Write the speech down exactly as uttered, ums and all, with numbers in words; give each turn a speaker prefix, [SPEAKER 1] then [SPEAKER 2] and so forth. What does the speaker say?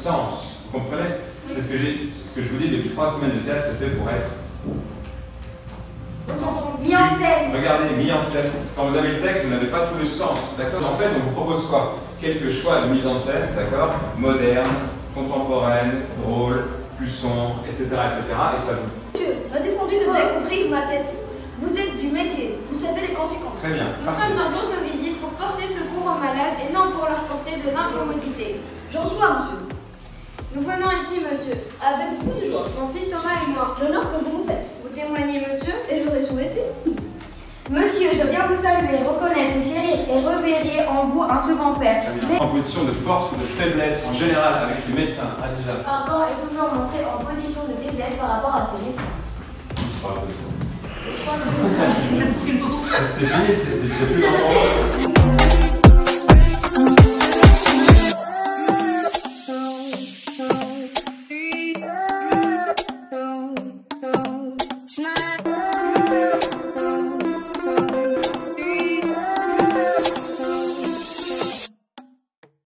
[SPEAKER 1] sens. Vous comprenez? C'est ce que j'ai, ce que je vous dis depuis trois semaines de théâtre, c'est fait pour être
[SPEAKER 2] mis en scène.
[SPEAKER 1] Regardez, mis en scène. Quand vous avez le texte, vous n'avez pas tout le sens. D'accord? En fait, on vous propose quoi? Quelques choix de mise en scène, d'accord? Moderne, contemporaine, drôle, plus sombre, et cetera, et cetera. Et ça vous.
[SPEAKER 2] Monsieur, m'a défendu de découvrir ma tête. Vous êtes du métier, vous savez les conséquences.
[SPEAKER 1] Très bien.
[SPEAKER 3] Nous
[SPEAKER 1] Parfait.
[SPEAKER 3] sommes dans d'autres visites pour porter secours aux malades et non pour leur porter de l'incommodité.
[SPEAKER 2] Je reçois, monsieur.
[SPEAKER 3] Nous venons ici, monsieur.
[SPEAKER 2] Avec beaucoup de joie.
[SPEAKER 3] Mon fils Thomas et moi.
[SPEAKER 2] L'honneur que vous me faites.
[SPEAKER 3] Vous témoignez, monsieur?
[SPEAKER 2] Et j'aurais souhaité.
[SPEAKER 4] Monsieur, je viens vous saluer, reconnaître, chérir et reverrer en vous un second père.
[SPEAKER 1] Très bien. En position de force ou de faiblesse en général avec ces médecins. Ah, déjà.
[SPEAKER 4] Pardon est toujours montré en position de faiblesse par rapport à ses médecins.
[SPEAKER 1] Je parle de ça. C'est fini, c'est plus